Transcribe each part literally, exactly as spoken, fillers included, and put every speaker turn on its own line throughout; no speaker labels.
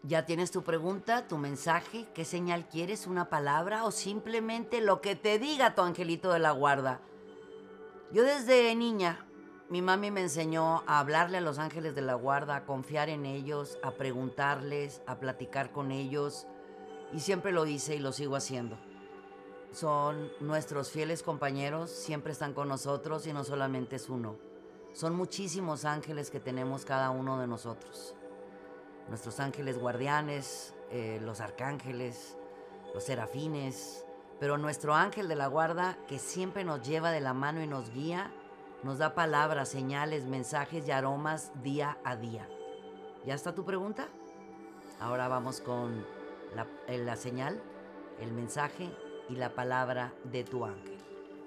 ¿Ya tienes tu pregunta, tu mensaje? ¿Qué señal quieres? ¿Una palabra o simplemente lo que te diga tu angelito de la guarda? Yo desde niña, mi mami me enseñó a hablarle a los ángeles de la guarda, a confiar en ellos, a preguntarles, a platicar con ellos, y siempre lo hice y lo sigo haciendo. Son nuestros fieles compañeros, siempre están con nosotros y no solamente es uno. Son muchísimos ángeles que tenemos cada uno de nosotros. Nuestros ángeles guardianes, eh, los arcángeles, los serafines, pero nuestro ángel de la guarda, que siempre nos lleva de la mano y nos guía, nos da palabras, señales, mensajes y aromas día a día. ¿Ya está tu pregunta? Ahora vamos con la, eh, la señal, el mensaje y la palabra de tu ángel.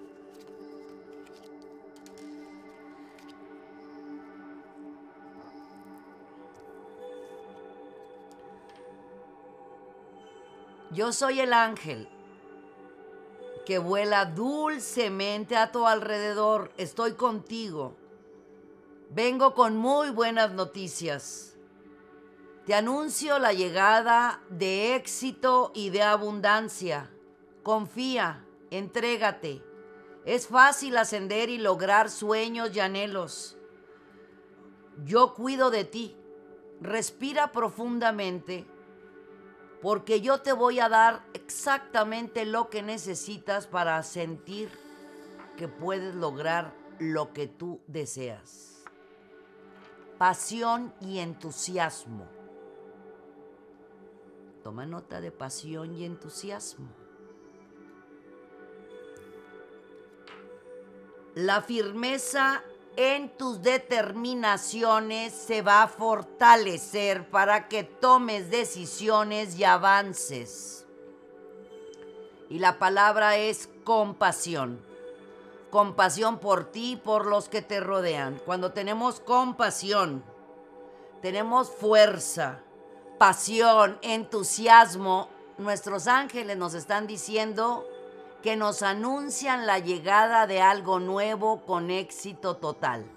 Yo soy el ángel que vuela dulcemente a tu alrededor. Estoy contigo. Vengo con muy buenas noticias. Te anuncio la llegada de éxito y de abundancia. Confía, entrégate. Es fácil ascender y lograr sueños y anhelos. Yo cuido de ti. Respira profundamente, porque yo te voy a dar exactamente lo que necesitas para sentir que puedes lograr lo que tú deseas. Pasión y entusiasmo. Toma nota de pasión y entusiasmo. La firmeza en tus determinaciones se va a fortalecer para que tomes decisiones y avances. Y la palabra es compasión. Compasión por ti y por los que te rodean. Cuando tenemos compasión, tenemos fuerza, pasión, entusiasmo. Nuestros ángeles nos están diciendo que nos anuncian la llegada de algo nuevo con éxito total.